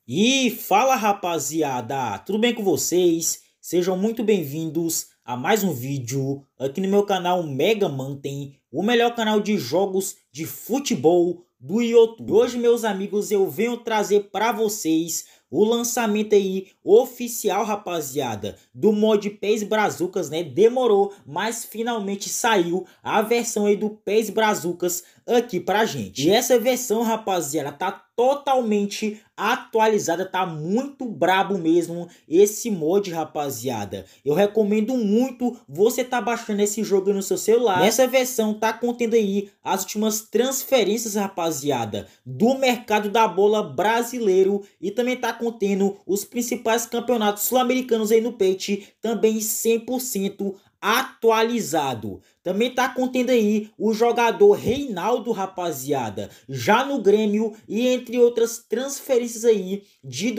E fala rapaziada, tudo bem com vocês? Sejam muito bem-vindos a mais um vídeo aqui no meu canal Mega Mantem, o melhor canal de jogos de futebol do YouTube. Hoje, meus amigos, eu venho trazer para vocês o lançamento aí oficial, rapaziada, do mod PES Brazucas, né? Demorou, mas finalmente saiu a versão aí do PES Brazucas aqui pra gente. E essa versão, rapaziada, tá totalmente atualizada, tá muito brabo mesmo esse mod, rapaziada. Eu recomendo muito você tá baixando esse jogo no seu celular. Nessa versão tá contendo aí as últimas transferências, rapaziada, do mercado da bola brasileiro, e também tá contendo os principais campeonatos sul-americanos aí no PES, também 100% atualizado. Também tá contendo aí o jogador Reinaldo, rapaziada, já no Grêmio, e entre outras transferências aí de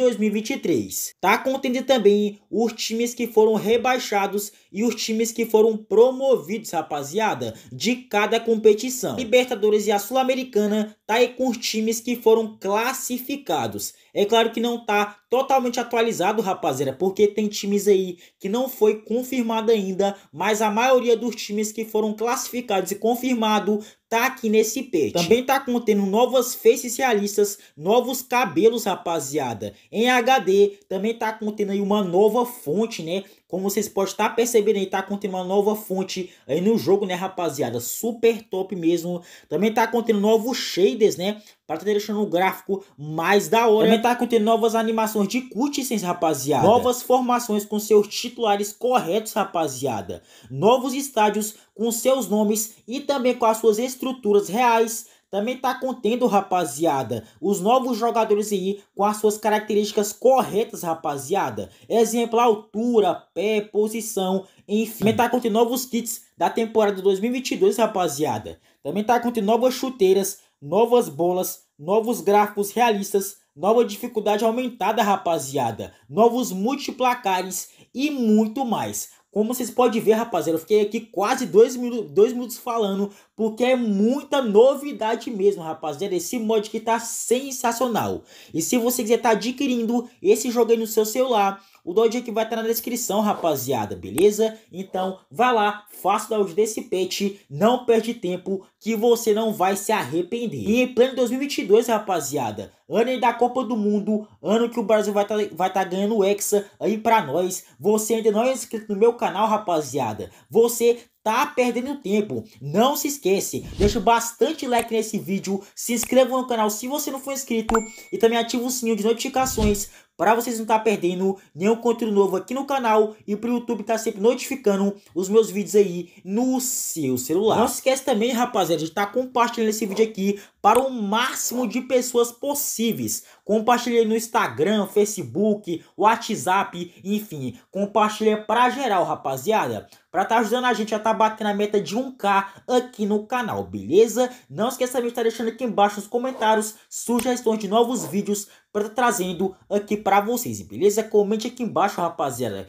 2023. Tá contendo também os times que foram rebaixados e os times que foram promovidos, rapaziada, de cada competição. Libertadores e a Sul-Americana tá aí com os times que foram classificados. É claro que não tá totalmente atualizado, rapaziada, porque tem times aí que não foi confirmado ainda, mas a maioria dos times que foram classificados e confirmado tá aqui nesse patch. Também tá contendo novas faces realistas, novos cabelos, rapaziada, em HD. Também tá contendo aí uma nova fonte, né? Como vocês podem estar percebendo aí, tá contendo uma nova fonte aí no jogo, né, rapaziada? Super top mesmo. Também tá contendo novos shaders, né? Para estar deixando o gráfico mais da hora. Também tá contendo novas animações de cutscenes, rapaziada. Novas formações com seus titulares corretos, rapaziada. Novos estádios com seus nomes e também com as suas estruturas reais. Também tá contendo, rapaziada, os novos jogadores aí com as suas características corretas, rapaziada. Exemplo, altura, pé, posição, enfim. Também tá contendo novos kits da temporada 2022, rapaziada. Também tá contendo novas chuteiras, novas bolas, novos gráficos realistas, nova dificuldade aumentada, rapaziada, novos multiplacares e muito mais. Como vocês podem ver, rapaziada, eu fiquei aqui quase 2 minutos falando, porque é muita novidade mesmo, rapaziada. Esse mod aqui tá sensacional. E se você quiser estar adquirindo esse jogo aí no seu celular, o download aqui vai estar na descrição, rapaziada, beleza? Então, vai lá, faça o download desse patch, não perde tempo, que você não vai se arrepender. E em pleno 2022, rapaziada, ano aí da Copa do Mundo, ano que o Brasil vai tá ganhando o Hexa aí pra nós. Você ainda não é inscrito no meu canal, rapaziada, você tá perdendo tempo. Não se esquece, deixa bastante like nesse vídeo, se inscreva no canal se você não for inscrito e também ativa o sininho de notificações para vocês não estar perdendo nenhum conteúdo novo aqui no canal e para o YouTube estar sempre notificando os meus vídeos aí no seu celular. Não se esquece também, rapaziada, de estar compartilhando esse vídeo aqui para o máximo de pessoas possíveis. Compartilhe no Instagram, Facebook, WhatsApp, enfim, compartilhe para geral, rapaziada, para estar ajudando a gente a estar batendo a meta de 1K aqui no canal, beleza? Não esqueça também de estar deixando aqui embaixo nos comentários sugestões de novos vídeos para estar trazendo aqui para vocês, beleza? Comente aqui embaixo, rapaziada.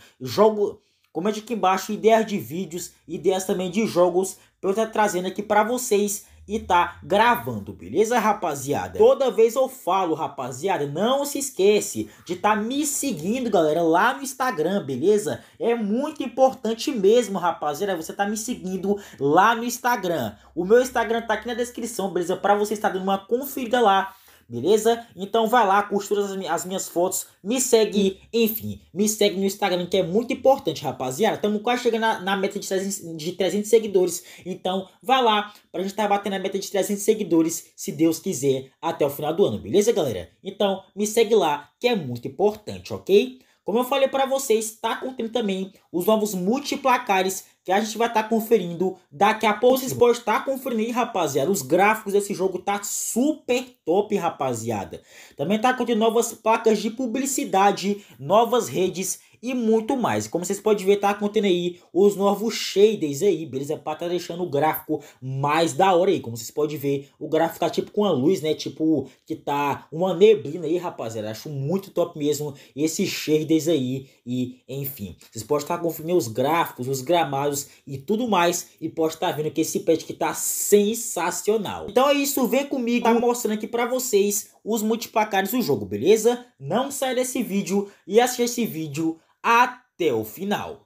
Comente aqui embaixo ideias de vídeos, ideias também de jogos para eu estar trazendo aqui para vocês e tá gravando, beleza, rapaziada? Toda vez eu falo, rapaziada, não se esquece de estar me seguindo, galera, lá no Instagram, beleza? É muito importante mesmo, rapaziada, você tá me seguindo lá no Instagram. O meu Instagram tá aqui na descrição, beleza? Para você estar dando uma conferida lá, beleza? Então vai lá, costura as minhas fotos, me segue, enfim, me segue no Instagram, que é muito importante, rapaziada. Estamos quase chegando na meta de 300 seguidores, então vai lá pra gente estar batendo a meta de 300 seguidores, se Deus quiser, até o final do ano, beleza, galera? Então me segue lá, que é muito importante, ok? Como eu falei para vocês, tá contendo também os novos multiplacares que a gente vai estar conferindo daqui a pouco. Vocês podem estar conferindo aí, rapaziada. Os gráficos desse jogo tá super top, rapaziada. Também tá contendo novas placas de publicidade, novas redes e muito mais. Como vocês podem ver, tá contendo aí os novos shaders aí, beleza? Pra tá deixando o gráfico mais da hora aí. Como vocês podem ver, o gráfico tá tipo com a luz, né? Tipo, que tá uma neblina aí, rapaziada. Acho muito top mesmo esses shaders aí. E, enfim, vocês podem estar conferindo os gráficos, os gramados e tudo mais. E pode estar vendo que esse patch aqui tá sensacional. Então é isso, vem comigo, tá mostrando aqui pra vocês os multiplacares do jogo, beleza? Não sai desse vídeo e assista esse vídeo até o final.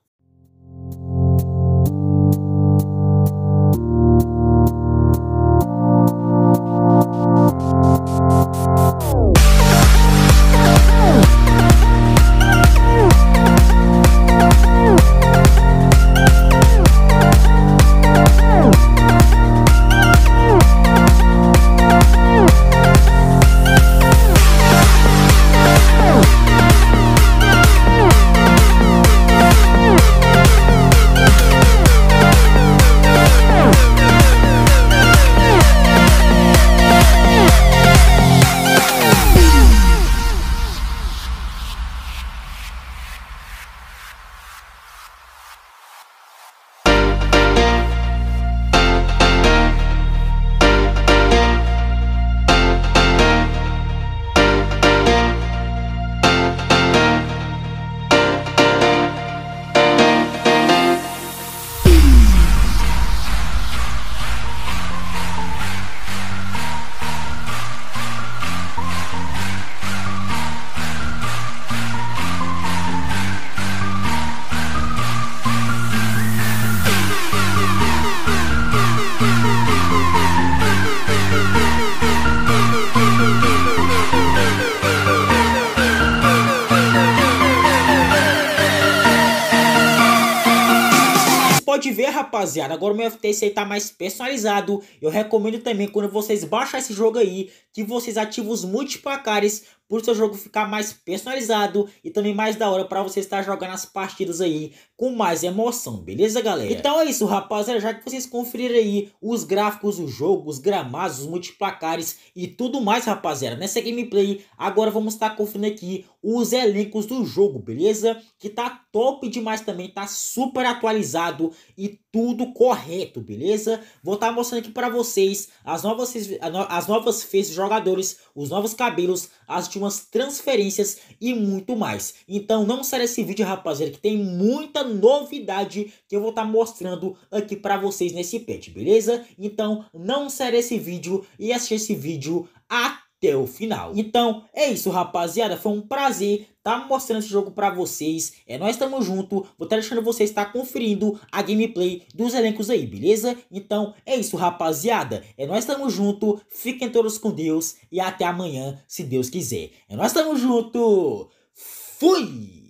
Pode ver, rapaziada, agora o meu FPS aí tá mais personalizado. Eu recomendo também, quando vocês baixar esse jogo aí, que vocês ativem os multiplacares, por seu jogo ficar mais personalizado e também mais da hora para você estar jogando as partidas aí com mais emoção, beleza, galera? Então é isso, rapaziada, já que vocês conferiram aí os gráficos do jogo, os gramados, os multiplacares e tudo mais, rapaziada, nessa gameplay, agora vamos estar conferindo aqui os elencos do jogo, beleza? Que tá top demais também, tá super atualizado e tudo correto, beleza? Vou estar mostrando aqui para vocês as novas faces dos jogadores, os novos cabelos, as últimas transferências e muito mais. Então não sai desse vídeo, rapaziada, que tem muita novidade que eu vou estar mostrando aqui para vocês nesse patch, beleza? Então não sai desse vídeo e assista esse vídeo até o final. Então é isso, rapaziada, foi um prazer tá mostrando esse jogo pra vocês. Nós estamos junto. Vou estar deixando vocês estar conferindo a gameplay dos elencos aí, beleza? Então é isso, rapaziada. Nós estamos junto. Fiquem todos com Deus e até amanhã, se Deus quiser. Nós estamos junto. Fui!